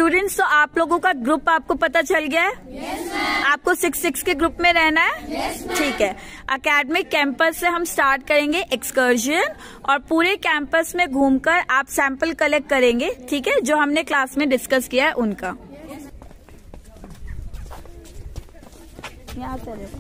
Students, तो आप लोगों का ग्रुप आपको पता चल गया है? yes, आपको 6-6 के ग्रुप में रहना है? yes, ठीक है। एकेडमिक कैंपस से हम स्टार्ट करेंगे एक्सकर्जन, और पूरे कैंपस में घूमकर आप सैंपल कलेक्ट करेंगे, ठीक है, जो हमने क्लास में डिस्कस किया है उनका। यहाँ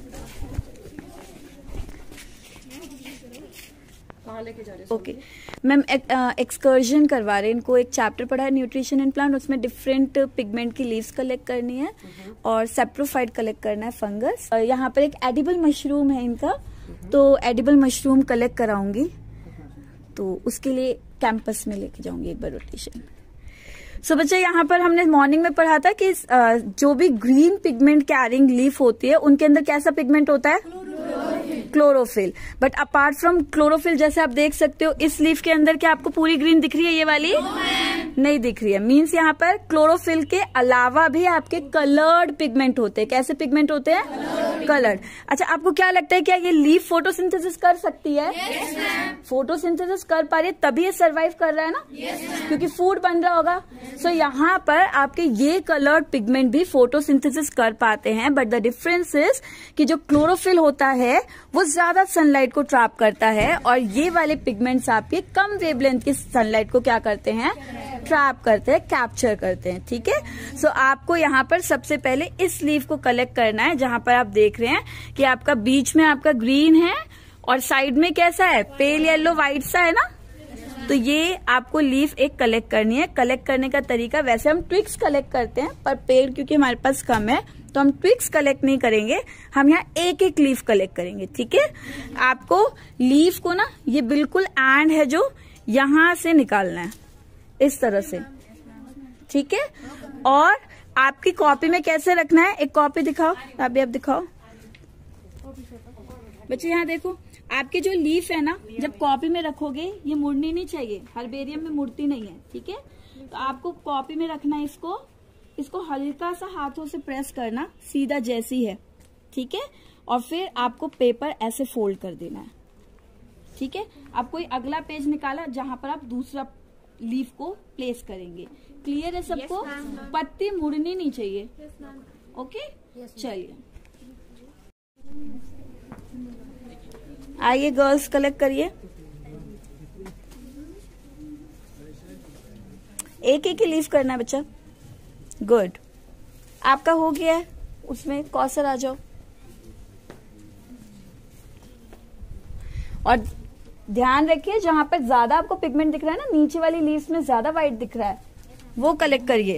ओके मैम, एक्सकर्जन करवा रहे हैं इनको। एक चैप्टर पढ़ा है न्यूट्रिशन एंड प्लांट, उसमें डिफरेंट पिगमेंट की लीव्स कलेक्ट करनी है और सेप्रोफाइट कलेक्ट करना है, फंगस। यहाँ पर एक एडिबल मशरूम है इनका, तो एडिबल मशरूम कलेक्ट कराऊंगी, तो उसके लिए कैंपस में लेके जाऊंगी एक बार रोटेशन। सो बच्चे, यहाँ पर हमने मॉर्निंग में पढ़ा था कि जो भी ग्रीन पिगमेंट कैरिंग लीफ होती है उनके अंदर कैसा पिगमेंट होता है? Chlorophyll. But apart from chlorophyll, जैसे आप देख सकते हो इस लीफ के अंदर, क्या आपको पूरी ग्रीन दिख रही है? ये वाली नहीं दिख रही है। मीन्स यहाँ पर क्लोरोफिल के अलावा भी आपके कलर्ड पिगमेंट होते हैं। कैसे पिगमेंट होते हैं? कलर्ड। अच्छा, आपको क्या लगता है, क्या ये लीफ फोटोसिंथेसिस कर सकती है? फोटोसिंथेसिस कर पा रही है, तभी ये सर्वाइव कर रहा है ना, क्योंकि फूड बन रहा होगा। सो यहाँ पर आपके ये कलर्ड पिगमेंट भी फोटोसिंथेसिस कर पाते हैं, बट द डिफरेंस इज कि जो क्लोरोफिल होता है वो ज्यादा सनलाइट को ट्रैप करता है, और ये वाले पिगमेंट्स आपके कम वेवलेंथ की सनलाइट को क्या करते हैं? ट्रैप करते हैं, कैप्चर करते हैं, ठीक है। सो आपको यहाँ पर सबसे पहले इस लीफ को कलेक्ट करना है, जहां पर आप देख रहे हैं कि आपका बीच में आपका ग्रीन है और साइड में कैसा है? पेल येलो व्हाइट सा है ना। तो ये आपको लीफ एक कलेक्ट करनी है। कलेक्ट करने का तरीका, वैसे हम ट्विक्स कलेक्ट करते हैं, पर पेड़ क्योंकि हमारे पास कम है तो हम ट्विक्स कलेक्ट नहीं करेंगे, हम यहाँ एक एक लीफ कलेक्ट करेंगे, ठीक है। आपको लीफ को ना, ये बिल्कुल एंड है जो यहां से निकालना है, इस तरह से, ठीक है। और आपकी कॉपी में कैसे रखना है? एक कॉपी दिखाओ, अभी आप दिखाओ बच्चे, यहाँ देखो, आपके जो लीफ है ना, जब कॉपी में रखोगे ये मुड़नी नहीं चाहिए, हर्बेरियम में मुड़ती नहीं है, ठीक है। तो आपको कॉपी में रखना है, इसको हल्का सा हाथों से प्रेस करना, सीधा जैसी है, ठीक है। और फिर आपको पेपर ऐसे फोल्ड कर देना है, ठीक है। आप कोई अगला पेज निकाला जहां पर आप दूसरा लीफ को प्लेस करेंगे। क्लियर है सबको? पत्ती मुड़नी नहीं चाहिए, ओके। चलिए आइए गर्ल्स, कलेक्ट करिए, एक एक ही लीफ करना है बच्चा। गुड, आपका हो गया है। उसमें कौसर आ जाओ, और ध्यान रखिए जहां पर ज्यादा आपको पिगमेंट दिख रहा है ना, नीचे वाली लीव्स में ज्यादा व्हाइट दिख रहा है, वो कलेक्ट करिए।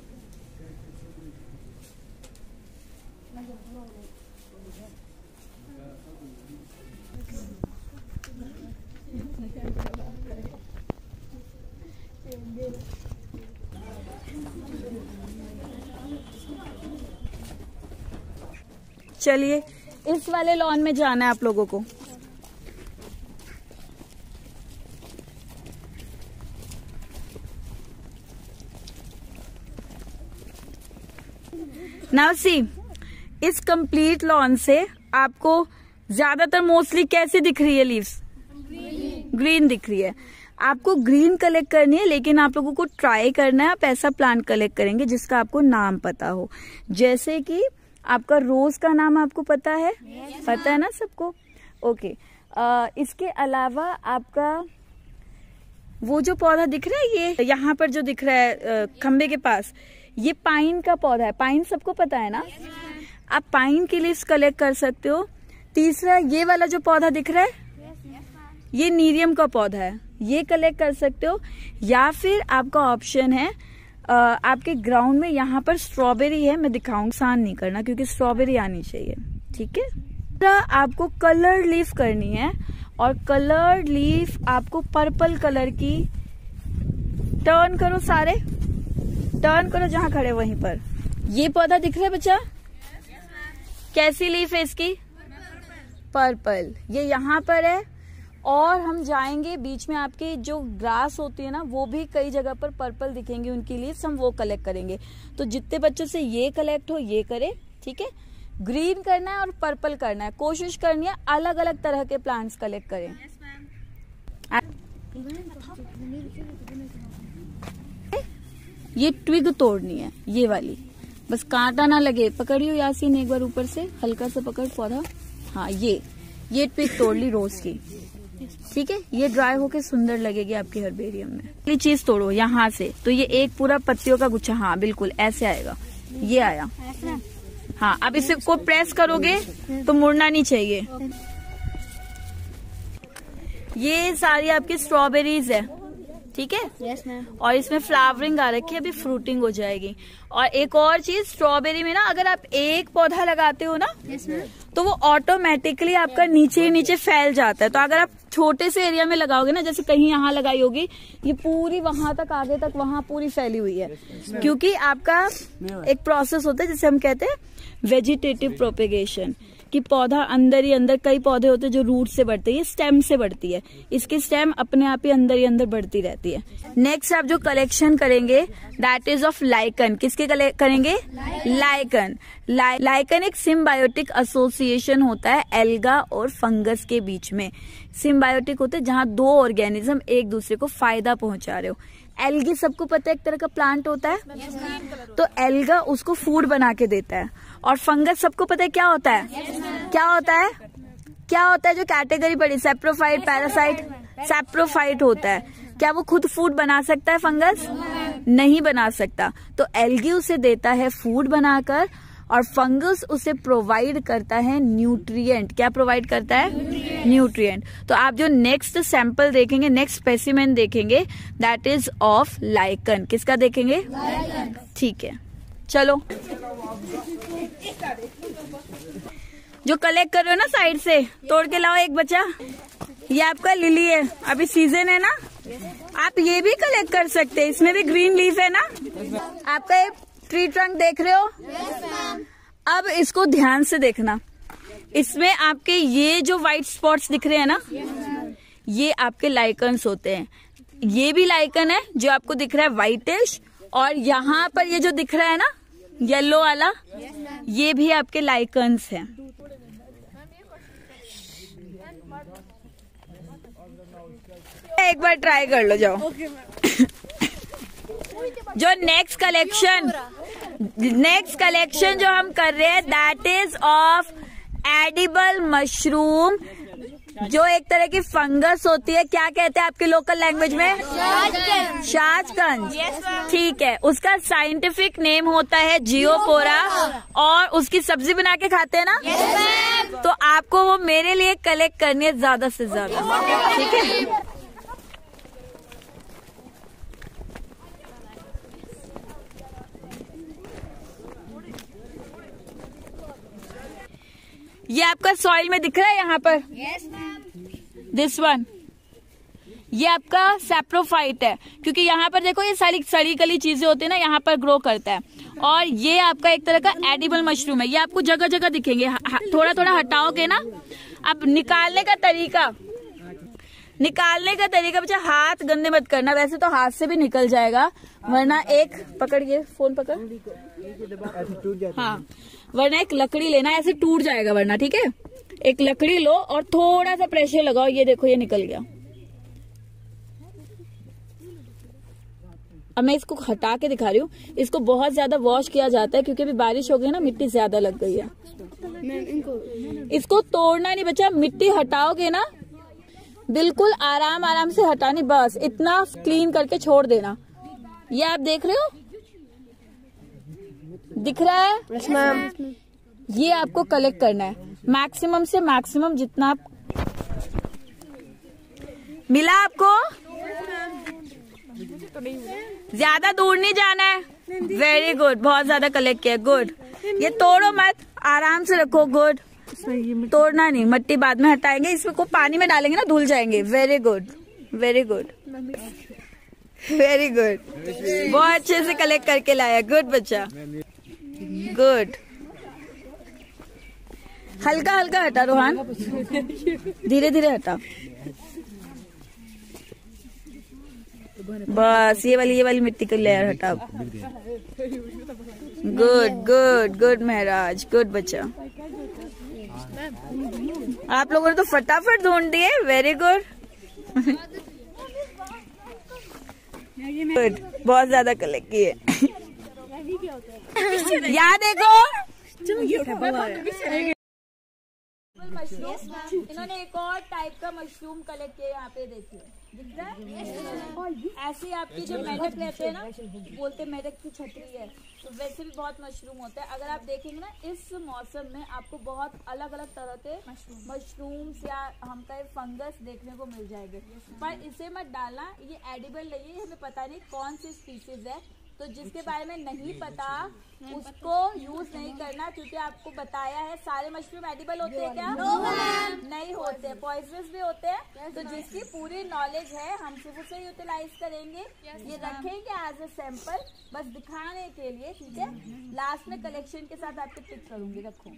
चलिए, इस वाले लॉन में जाना है आप लोगों को। नाउ सी, इस कंप्लीट लॉन से आपको ज्यादातर मोस्टली कैसी दिख रही है लीव्स? ग्रीन दिख रही है। आपको ग्रीन कलेक्ट करनी है, लेकिन आप लोगों को ट्राई करना है आप ऐसा प्लांट कलेक्ट करेंगे जिसका आपको नाम पता हो। जैसे कि आपका रोज का नाम आपको पता है? पता है ना सबको, ओके। इसके अलावा आपका वो जो पौधा दिख रहा है, ये यहाँ पर जो दिख रहा है खंबे के पास, ये पाइन का पौधा है। पाइन सबको पता है ना, आप पाइन की लीव्स कलेक्ट कर सकते हो। तीसरा, ये वाला जो पौधा दिख रहा है, ये नीरियम का पौधा है, ये कलेक्ट कर सकते हो। या फिर आपका ऑप्शन है, आपके ग्राउंड में यहाँ पर स्ट्रॉबेरी है, मैं दिखाऊंगी, सान नहीं करना क्योंकि स्ट्रॉबेरी आनी चाहिए, ठीक है। आपको कलर्ड लीफ करनी है, और कलर्ड लीफ आपको पर्पल कलर की, टर्न करो, सारे टर्न करो जहां खड़े वहीं पर। ये पौधा दिख रहा है बच्चा? कैसी लीफ है इसकी? पर्पल। ये यहाँ पर है, और हम जाएंगे बीच में, आपकी जो ग्रास होती है ना, वो भी कई जगह पर पर्पल दिखेंगे उनकी लीव्स, हम वो कलेक्ट करेंगे। तो जितने बच्चों से ये कलेक्ट हो ये करे, ठीक है। ग्रीन करना है और पर्पल करना है, कोशिश करनी है अलग अलग तरह के प्लांट्स कलेक्ट करें। ये ट्विग तोड़नी है, ये वाली, बस कांटा ना लगे। पकड़ियो यासीन एक बार ऊपर से, हल्का सा पकड़ पौधा। हाँ, ये ट्विग तोड़ ली रोज की, ठीक है। ये ड्राई होके सुंदर लगेगी आपके हर्बेरियम में। ये चीज तोड़ो यहाँ से, तो ये एक पूरा पत्तियों का गुच्छा, हाँ बिल्कुल ऐसे आएगा, ये आया। हाँ, अब इसे को प्रेस करोगे तो मुड़ना नहीं चाहिए। ये सारी आपकी स्ट्रॉबेरीज है, ठीक है। Yes ma'am. और इसमें फ्लावरिंग आ रखी है, अभी फ्रूटिंग हो जाएगी। और एक और चीज, स्ट्रॉबेरी में ना अगर आप एक पौधा लगाते हो ना, यस मैम, तो वो ऑटोमेटिकली आपका नीचे ही नीचे फैल जाता है। तो अगर आप छोटे से एरिया में लगाओगे ना, जैसे कहीं यहाँ लगाई होगी, ये पूरी वहां तक आगे तक वहां पूरी फैली हुई है, क्योंकि आपका एक प्रोसेस होता है जिसे हम कहते हैं वेजिटेटिव प्रोपेगेशन, कि पौधा अंदर ही अंदर, कई पौधे होते हैं जो रूट से बढ़ते हैं, ये स्टेम से बढ़ती है, इसकी स्टेम अपने आप ही अंदर बढ़ती रहती है। नेक्स्ट आप जो कलेक्शन करेंगे दैट इज ऑफ लाइकन। किसके करेंगे? लाइकन। लाइकन एक सिम्बायोटिक एसोसिएशन होता है एल्गा और फंगस के बीच में। सिम्बायोटिक होते हैं जहां दो ऑर्गेनिज्म एक दूसरे को फायदा पहुंचा रहे हो। एल्गी सबको पता है एक तरह का प्लांट होता है, तो एल्गा उसको फूड बना के देता है। और फंगस सबको पता है क्या होता है? क्या होता है? क्या होता है जो कैटेगरी पड़ी? Saprophyte, parasite. सैप्रोफाइट होता है। क्या वो खुद फूड बना सकता है फंगस? नहीं बना सकता। तो एल्गी उसे देता है फूड बनाकर, और फंगस उसे प्रोवाइड करता है न्यूट्रिएंट। क्या प्रोवाइड करता है? न्यूट्रिएंट। तो आप जो नेक्स्ट सैंपल देखेंगे, नेक्स्ट स्पेसिमेन देखेंगे, दैट इज ऑफ लाइकन। किसका देखेंगे? ठीक है, चलो। जो कलेक्ट कर रहे हो ना साइड से, तोड़ के लाओ एक बच्चा। ये आपका लिली है, अभी सीजन है ना, आप ये भी कलेक्ट कर सकते हैं। इसमें भी ग्रीन लीफ है ना। आपका एक ट्री ट्रंक देख रहे हो? अब इसको ध्यान से देखना। इसमें आपके ये जो व्हाइट स्पॉट्स दिख रहे हैं ना, ये आपके लाइकन्स होते हैं। ये भी लाइकन है जो आपको दिख रहा है व्हाइटिश, और यहाँ पर ये जो दिख रहा है ना येलो वाला, ये भी आपके लाइकन्स हैं। एक बार ट्राई कर लो, जाओ। जो नेक्स्ट कलेक्शन जो हम कर रहे हैं that is of edible mushroom, जो एक तरह की फंगस होती है। क्या कहते हैं आपके लोकल लैंग्वेज में? शाजकंज। ठीक है, उसका साइंटिफिक नेम होता है जियोपोरा, और उसकी सब्जी बना के खाते हैं ना। तो आपको वो मेरे लिए कलेक्ट करनी है ज्यादा से ज्यादा, ठीक है। ये आपका सॉइल में दिख रहा है यहाँ पर? दिस वन, ये आपका सैप्रोफाइट है, क्योंकि यहाँ पर देखो ये सारी सड़ी गली चीजें होती है ना, यहाँ पर ग्रो करता है। और ये आपका एक तरह का एडिबल मशरूम है। ये आपको जगह जगह दिखेंगे, थोड़ा थोड़ा हटाओगे ना। अब निकालने का तरीका बच्चा, हाथ गंदे मत करना। वैसे तो हाथ से भी निकल जाएगा, वरना एक पकड़िए, फोन पकड़, हाँ, वरना एक लकड़ी लेना, ऐसे टूट जाएगा वरना, ठीक है। एक लकड़ी लो और थोड़ा सा प्रेशर लगाओ, ये देखो ये निकल गया। अब मैं इसको हटा के दिखा रही हूँ। इसको बहुत ज्यादा वॉश किया जाता है, क्योंकि अभी बारिश हो गई ना, मिट्टी ज्यादा लग गई है। इसको तोड़ना नहीं बच्चा, मिट्टी हटाओगे ना, बिल्कुल आराम से हटानी, बस इतना क्लीन करके छोड़ देना। ये आप देख रहे हो, दिख रहा है? Yes ma'am. ये आपको कलेक्ट करना है, मैक्सिमम से मैक्सिमम जितना आप। मिला आपको? ज्यादा दूर नहीं जाना है। वेरी गुड, बहुत ज्यादा कलेक्ट किया, गुड। ये तोड़ो मत, आराम से रखो, गुड। तोड़ना नहीं, मिट्टी बाद में हटाएंगे, इसमें को पानी में डालेंगे ना, धुल जाएंगे। Very good, very good, very good, बहुत अच्छे से कलेक्ट करके लाया, गुड बच्चा, गुड। हल्का हल्का हटा रोहान, धीरे धीरे हटा, बस ये वाली मिट्टी की लेयर हटा। गुड गुड गुड महराज, गुड बच्चा। आप लोगों ने तो फटाफट ढूंढ दिए, वेरी गुड। गुड, बहुत ज्यादा कलेक्ट किए। यहाँ देखो मशरूम, इन्होंने एक और टाइप का मशरूम कलेक्ट किया, यहाँ पे देखिए दिख रहा है। ऐसे आपकी जो मेढक रहते हैं ना, बोलते मेढक की छतरी है, तो वैसे भी बहुत मशरूम होता है। अगर आप देखेंगे ना इस मौसम में आपको बहुत अलग अलग तरह के मशरूम्स या हम कहे फंगस देखने को मिल जाएंगे, पर इसे मत डालना, ये एडिबल नहीं है, हमें पता नहीं कौन सी स्पीसीज है, तो जिसके बारे में नहीं पता उसको यूज नहीं करना, क्योंकि आपको बताया है सारे मशरूम एडिबल होते हैं क्या? नहीं होते, पॉइजनस भी होते हैं। तो जिसकी पूरी नॉलेज है हम सिर्फ उसे यूटिलाइज करेंगे, ये रखेंगे एज ए सैंपल, बस दिखाने के लिए, ठीक है। लास्ट में कलेक्शन के साथ आपको टिक करूंगी, रखो।